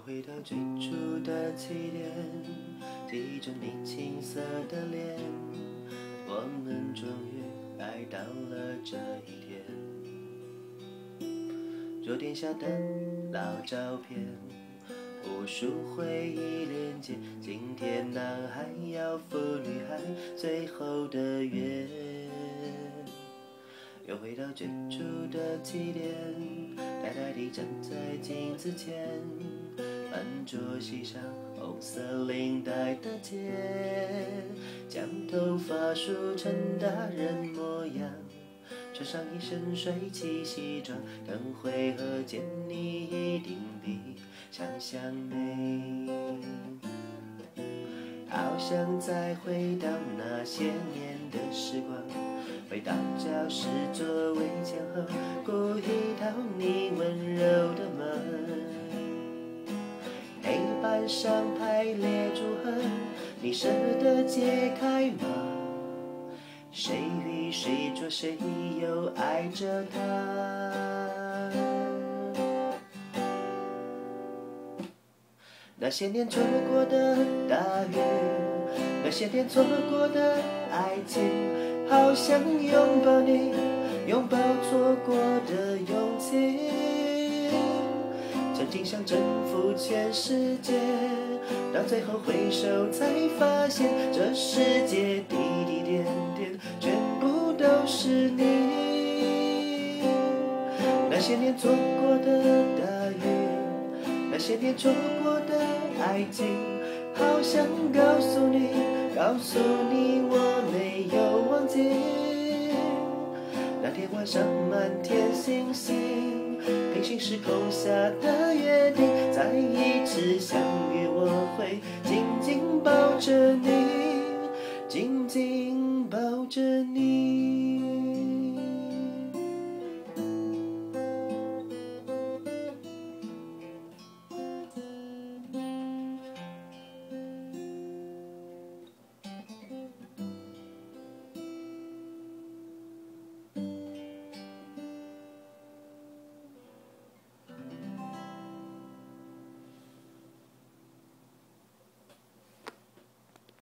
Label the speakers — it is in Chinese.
Speaker 1: 回到最初的起点，记忆着你青涩的脸，我们终于来到了这一天。桌垫下的老照片，无数回忆连接，今天男孩要赴女孩最后的约。又回到最初的起点，呆呆地站在镜子前，饭桌系上红色领带的结，将头发梳成大人模样，穿上一身帅气西装，等会和见你一定比想象美。好想再回到那些年的时光，回到教室座位前后，故意讨你温柔的吻。黑板上排列祝贺，你舍得解开吗？谁与谁说谁又爱着他？那些年错过的大雨，那些年错过的爱情，好想拥抱你，拥抱错过的勇气。曾经想征服全世界，到最后回首才发现，这世界滴滴点点全部都是你。那些年错过的大雨，那些年错过的爱情，好想告诉你，告诉你我没有忘记。那天晚上满天星星，平行时空下的约定，再一次相遇我会紧紧抱着你，紧紧抱着你。